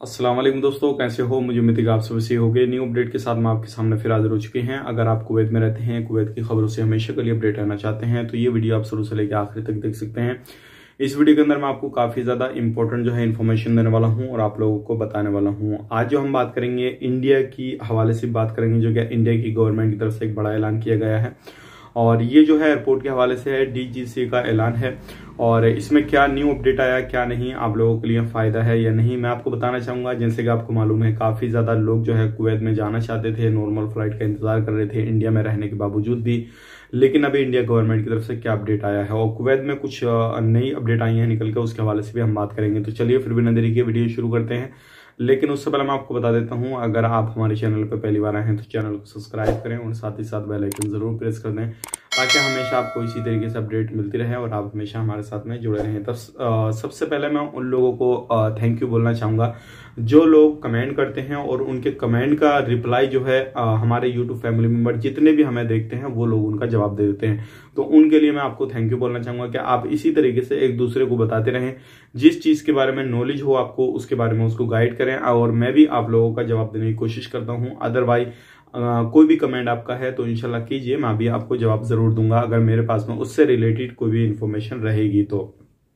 अस्सलाम वालेकुम दोस्तों, कैसे हो। मुझे उम्मीद है कि आप सब सही हो गए। न्यू अपडेट के साथ मैं आपके सामने फिर हाजिर हो चुके हैं। अगर आप कुवैत में रहते हैं, कुवैत की खबरों से हमेशा के लिए अपडेट रहना चाहते हैं तो ये वीडियो आप शुरू से लेकर आखिर तक देख सकते हैं। इस वीडियो के अंदर मैं आपको काफी ज्यादा इंपॉर्टेंट जो है इन्फॉर्मेशन देने वाला हूं और आप लोगों को बताने वाला हूं। आज जो हम बात करेंगे इंडिया की हवाले से बात करेंगे, जो कि इंडिया की गवर्नमेंट की तरफ से एक बड़ा ऐलान किया गया है और ये जो है एयरपोर्ट के हवाले से है, डीजीसी का ऐलान है। और इसमें क्या न्यू अपडेट आया, क्या नहीं, आप लोगों के लिए फायदा है या नहीं, मैं आपको बताना चाहूंगा। जैसे कि आपको मालूम है, काफी ज्यादा लोग जो है कुवैत में जाना चाहते थे, नॉर्मल फ्लाइट का इंतजार कर रहे थे इंडिया में रहने के बावजूद भी। लेकिन अभी इंडिया गवर्नमेंट की तरफ से क्या अपडेट आया है और कुवैत में कुछ नई अपडेट आई है निकल के, उसके हवाले से भी हम बात करेंगे। तो चलिए फिर बिना देरी के वीडियो शुरू करते हैं। लेकिन उससे पहले मैं आपको बता देता हूं, अगर आप हमारे चैनल पर पहली बार आए हैं तो चैनल को सब्सक्राइब करें और साथ ही साथ बेल आइकन जरूर प्रेस कर दें, ताकि हमेशा आपको इसी तरीके से अपडेट मिलती रहे और आप हमेशा हमारे साथ में जुड़े रहें। तब सबसे पहले मैं उन लोगों को थैंक यू बोलना चाहूंगा जो लोग कमेंट करते हैं और उनके कमेंट का रिप्लाई जो है हमारे यूट्यूब फैमिली मेंबर जितने भी हमें देखते हैं वो लोग उनका जवाब दे देते हैं। तो उनके लिए मैं आपको थैंक यू बोलना चाहूंगा कि आप इसी तरीके से एक दूसरे को बताते रहें, जिस चीज के बारे में नॉलेज हो आपको उसके बारे में उसको गाइड करें और मैं भी आप लोगों का जवाब देने की कोशिश करता हूं। अदरवाइज कोई भी कमेंट आपका है तो इंशाल्लाह कीजिए, मैं भी आपको जवाब जरूर दूंगा अगर मेरे पास में उससे रिलेटेड कोई भी इंफॉर्मेशन रहेगी। तो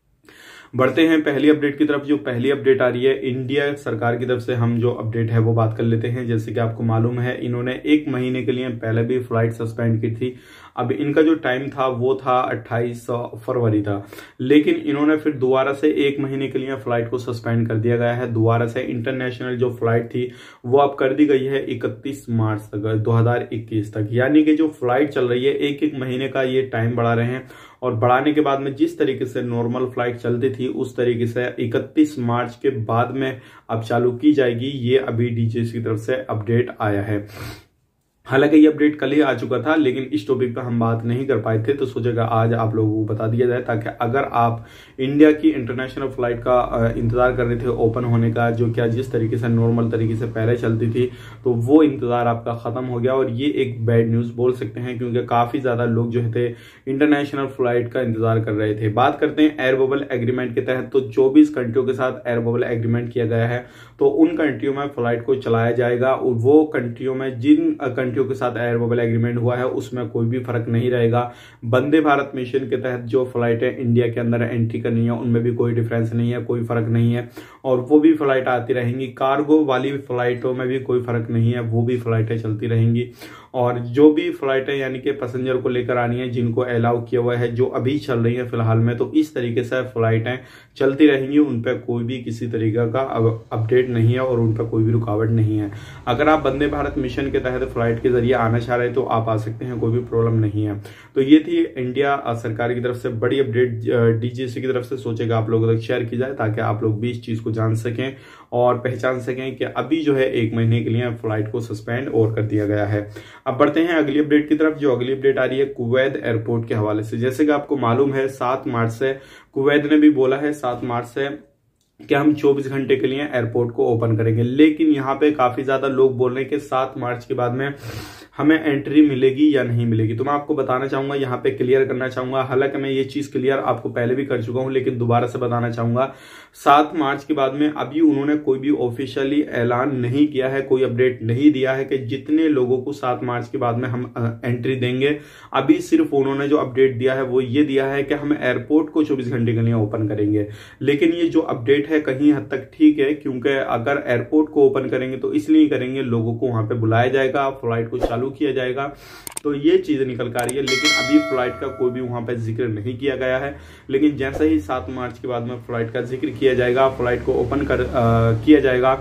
बढ़ते हैं पहली अपडेट की तरफ। जो पहली अपडेट आ रही है इंडिया सरकार की तरफ से, हम जो अपडेट है वो बात कर लेते हैं। जैसे कि आपको मालूम है, इन्होंने 1 महीने के लिए पहले भी फ्लाइट सस्पेंड की थी। अब इनका जो टाइम था वो था 28 फरवरी था, लेकिन इन्होंने फिर दोबारा से 1 महीने के लिए फ्लाइट को सस्पेंड कर दिया गया है। दोबारा से इंटरनेशनल जो फ्लाइट थी वो अब कर दी गई है 31 मार्च तक 2021 तक, यानी कि जो फ्लाइट चल रही है एक एक महीने का ये टाइम बढ़ा रहे हैं। और बढ़ाने के बाद में जिस तरीके से नॉर्मल फ्लाइट चलती थी उस तरीके से 31 मार्च के बाद में अब चालू की जाएगी। ये अभी डीजीसी की तरफ से अपडेट आया है। हालांकि ये अपडेट कल ही आ चुका था, लेकिन इस टॉपिक पर हम बात नहीं कर पाए थे, तो सोचेगा आज आप लोगों को बता दिया जाए, ताकि अगर आप इंडिया की इंटरनेशनल फ्लाइट का इंतजार कर रहे थे ओपन होने का, जो क्या जिस तरीके से नॉर्मल तरीके से पहले चलती थी, तो वो इंतजार आपका खत्म हो गया। और ये एक बैड न्यूज बोल सकते हैं, क्योंकि काफी ज्यादा लोग जो थे इंटरनेशनल फ्लाइट का इंतजार कर रहे थे। बात करते हैं एयर बबल एग्रीमेंट के तहत, तो 24 कंट्रियों के साथ एयर बबल एग्रीमेंट किया गया है, तो उन कंट्रियों में फ्लाइट को चलाया जाएगा। और वो कंट्रियों में जिन कंट्रियों के साथ एयर बबल एग्रीमेंट हुआ है उसमें कोई भी फर्क नहीं रहेगा। वंदे भारत मिशन के तहत जो फ्लाइटें इंडिया के अंदर एंट्री करनी है उनमें भी कोई डिफरेंस नहीं है, कोई फर्क नहीं है, और वो भी फ्लाइट आती रहेंगी। कार्गो वाली फ्लाइटों में भी कोई फर्क नहीं है, वो भी फ्लाइटें चलती रहेंगी। और जो भी फ्लाइटें यानी कि पैसेंजर को लेकर आनी है, जिनको अलाउ किया हुआ है, जो अभी चल रही है फिलहाल में, तो इस तरीके से फ्लाइटें चलती रहेंगी। उन पर कोई भी किसी तरीके का अपडेट नहीं है और उन पर कोई भी रुकावट नहीं है। अगर आप वंदे भारत मिशन के तहत फ्लाइट के जरिए आना चाह रहे हैं तो आप आ सकते हैं, कोई भी प्रॉब्लम नहीं है। तो ये थी इंडिया सरकार की तरफ से बड़ी अपडेट, डीजीसी की तरफ से। सोचेगा आप लोगों तक शेयर की जाए ताकि आप लोग भी इस चीज को जान सकें और पहचान सकें कि अभी जो है 1 महीने के लिए फ्लाइट को सस्पेंड और कर दिया गया है। अब बढ़ते हैं अगली अपडेट की तरफ। जो अगली अपडेट आ रही है कुवैत एयरपोर्ट के हवाले से। जैसे कि आपको मालूम है 7 मार्च से कुवैत ने भी बोला है 7 मार्च से कि हम 24 घंटे के लिए एयरपोर्ट को ओपन करेंगे। लेकिन यहाँ पे काफी ज्यादा लोग बोल रहे हैं कि 7 मार्च के बाद में हमें एंट्री मिलेगी या नहीं मिलेगी। तो मैं आपको बताना चाहूंगा, यहाँ पे क्लियर करना चाहूंगा। हालांकि मैं ये चीज क्लियर आपको पहले भी कर चुका हूं, लेकिन दोबारा से बताना चाहूंगा। 7 मार्च के बाद में अभी उन्होंने कोई भी ऑफिशियली ऐलान नहीं किया है, कोई अपडेट नहीं दिया है कि जितने लोगों को 7 मार्च के बाद में हम एंट्री देंगे। अभी सिर्फ उन्होंने जो अपडेट दिया है वो ये दिया है कि हम एयरपोर्ट को 24 घंटे के लिए ओपन करेंगे। लेकिन ये जो अपडेट है कहीं हद तक ठीक है, क्योंकि अगर एयरपोर्ट को ओपन करेंगे तो इसलिए करेंगे, लोगों को वहां पे बुलाया जाएगा, फ्लाइट को चालू किया जाएगा, तो ये चीज निकल कर आ रही है। लेकिन अभी फ्लाइट का कोई भी वहां पे जिक्र नहीं किया गया है। लेकिन जैसे ही 7 मार्च के बाद में फ्लाइट का जिक्र किया जाएगा, फ्लाइट को ओपन किया जाएगा,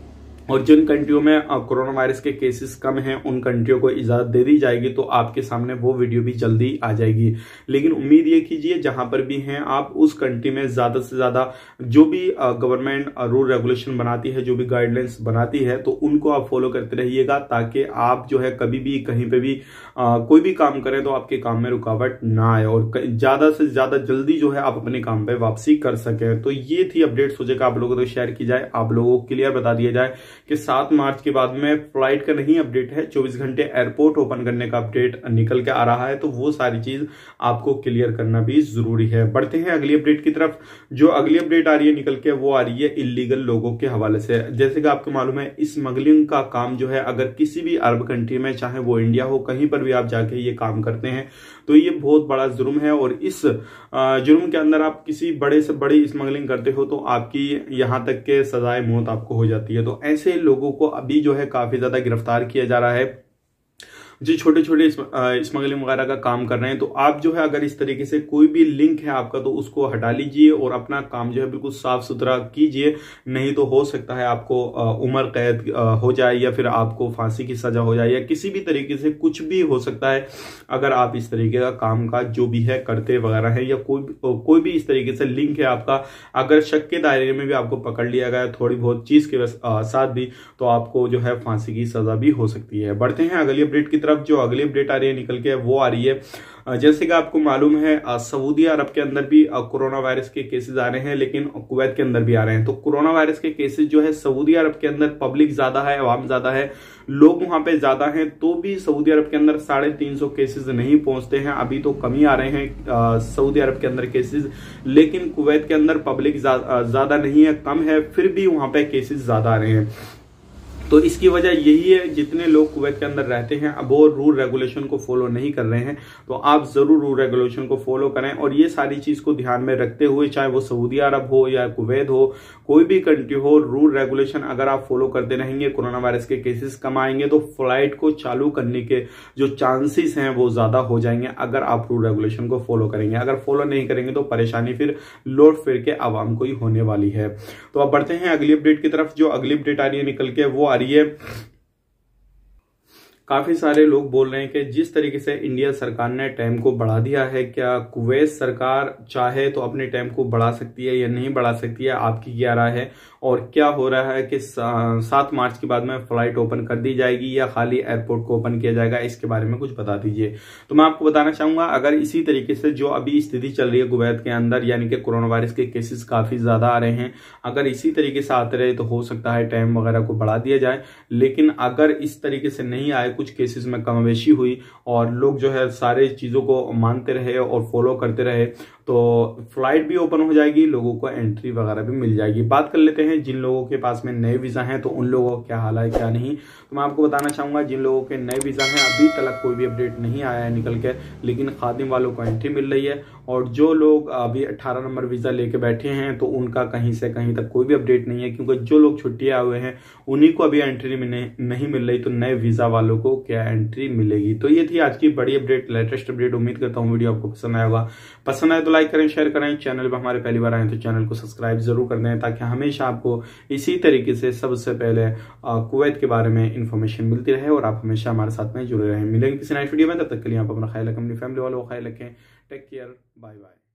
और जिन कंट्रियों में कोरोना वायरस के केसेस कम हैं उन कंट्रियों को इजाजत दे दी जाएगी, तो आपके सामने वो वीडियो भी जल्दी आ जाएगी। लेकिन उम्मीद ये कीजिए जहां पर भी हैं आप, उस कंट्री में ज्यादा से ज्यादा जो भी गवर्नमेंट रूल रेगुलेशन बनाती है, जो भी गाइडलाइंस बनाती है, तो उनको आप फॉलो करते रहिएगा, ताकि आप जो है कभी भी कहीं पे भी कोई भी काम करें तो आपके काम में रुकावट ना आए और ज्यादा से ज्यादा जल्दी जो है आप अपने काम पे वापसी कर सकें। तो ये थी अपडेट, सोचेगा आप लोगों को शेयर की जाए, आप लोगों को क्लियर बता दिया जाए कि 7 मार्च के बाद में फ्लाइट का नहीं अपडेट है, 24 घंटे एयरपोर्ट ओपन करने का अपडेट निकल के आ रहा है। तो वो सारी चीज आपको क्लियर करना भी जरूरी है। बढ़ते हैं अगली अपडेट की तरफ। जो अगली अपडेट आ रही है निकल के, वो आ रही है इलीगल लोगों के हवाले से। जैसे कि आपको मालूम है, स्मगलिंग का काम जो है, अगर किसी भी अरब कंट्री में, चाहे वो इंडिया हो, कहीं पर भी आप जाके ये काम करते हैं तो ये बहुत बड़ा जुर्म है। और इस जुर्म के अंदर आप किसी बड़े से बड़ी स्मगलिंग करते हो तो आपकी यहां तक के सजाए मौत आपको हो जाती है। तो ऐसे लोगों को अभी जो है काफी ज्यादा गिरफ्तार किया जा रहा है जो छोटे छोटे स्मगलिंग वगैरह का काम कर रहे हैं। तो आप जो है अगर इस तरीके से कोई भी लिंक है आपका तो उसको हटा लीजिए और अपना काम जो है बिल्कुल साफ सुथरा कीजिए, नहीं तो हो सकता है आपको उम्र कैद हो जाए या फिर आपको फांसी की सजा हो जाए या किसी भी तरीके से कुछ भी हो सकता है अगर आप इस तरीके का काम का जो भी है करते वगैरह है, या कोई भी इस तरीके से लिंक है आपका, अगर शक के दायरे में भी आपको पकड़ लिया गया थोड़ी बहुत चीज के साथ भी, तो आपको जो है फांसी की सजा भी हो सकती है। बढ़ते हैं अगली अपडेट की तरफ। जो अगली अपडेट आ रही है निकल के, वो आ रही है जैसे कि आपको मालूम है सऊदी अरब के अंदर भी कोरोना वायरस के केसेस आ रहे हैं, लेकिन कुवैत के अंदर भी आ रहे हैं। तो कोरोना वायरस के केसेस जो है सऊदी अरब के अंदर पब्लिक ज्यादा है, अवाम ज्यादा है, लोग वहां पे ज्यादा हैं, तो भी सऊदी अरब के अंदर 350 केसेस नहीं पहुंचते हैं। अभी तो कम ही आ रहे हैं सऊदी अरब के अंदर केसेस, लेकिन कुवैत के अंदर पब्लिक ज्यादा नहीं है, कम है, फिर भी वहां पे केसेस ज्यादा आ रहे हैं। तो इसकी वजह यही है, जितने लोग कुवैत के अंदर रहते हैं अब वो रूल रेगुलेशन को फॉलो नहीं कर रहे हैं, तो आप जरूर रूल रेगुलेशन को फॉलो करें। और ये सारी चीज को ध्यान में रखते हुए, चाहे वो सऊदी अरब हो या कुवैत हो, कोई भी कंट्री हो, रूल रेगुलेशन अगर आप फॉलो करते रहेंगे, कोरोना वायरस के केसेस कम आएंगे तो फ्लाइट को चालू करने के जो चांसेस हैं वो ज्यादा हो जाएंगे अगर आप रूल रेगुलेशन को फॉलो करेंगे। अगर फॉलो नहीं करेंगे तो परेशानी फिर लौट फिर के आवाम को ही होने वाली है। तो अब बढ़ते हैं अगली अपडेट की तरफ। जो अगली अपडेट आ रही है निकल के, वो आ रही है, काफी सारे लोग बोल रहे हैं कि जिस तरीके से इंडिया सरकार ने टाइम को बढ़ा दिया है, क्या कुवैत सरकार चाहे तो अपने टाइम को बढ़ा सकती है या नहीं बढ़ा सकती है, आपकी क्या राय है? और क्या हो रहा है कि 7 मार्च के बाद में फ्लाइट ओपन कर दी जाएगी या खाली एयरपोर्ट को ओपन किया जाएगा, इसके बारे में कुछ बता दीजिए। तो मैं आपको बताना चाहूंगा, अगर इसी तरीके से जो अभी स्थिति चल रही है कुवैत के अंदर, यानी कि कोरोना वायरस के केसेस काफी ज्यादा आ रहे हैं, अगर इसी तरीके से आते रहे तो हो सकता है टाइम वगैरह को बढ़ा दिया जाए। लेकिन अगर इस तरीके से नहीं आए, कुछ केसेस में कमोबेशी हुई और लोग जो है सारे चीजों को मानते रहे और फॉलो करते रहे, तो फ्लाइट भी ओपन हो जाएगी, लोगों को एंट्री वगैरह भी मिल जाएगी। बात कर लेते हैं जिन लोगों के पास में नए वीजा हैं तो उन लोगों का क्या हाल है क्या नहीं। तो मैं आपको बताना चाहूंगा, जिन लोगों के नए वीजा हैं अभी तक कोई भी अपडेट नहीं आया है निकल के, लेकिन खादिम वालों को एंट्री मिल रही है। और जो लोग अभी 18 नंबर वीजा लेके बैठे हैं तो उनका कहीं से कहीं तक कोई भी अपडेट नहीं है, क्योंकि जो लोग छुट्टी आए हुए हैं उन्हीं को अभी एंट्री नहीं मिल रही, तो नए वीजा वालों को क्या एंट्री मिलेगी। तो ये थी आज की बड़ी अपडेट, लेटेस्ट अपडेट। उम्मीद करता हूँ वीडियो आपको पसंद आया होगा। पसंद आए तो लाइक करें, शेयर करें। चैनल पर हमारे पहली बार आए तो चैनल को सब्सक्राइब जरूर कर दें, ताकि हमेशा आपको इसी तरीके से सबसे पहले कुवैत के बारे में इंफॉर्मेशन मिलती रहे और आप हमेशा हमारे साथ में जुड़े रहें। मिलेंगे किसी नई वीडियो में, तब तक के लिए आप अपना ख्याल रखें, अपनी फैमिली वालों का ख्याल रखें। Take care, bye bye.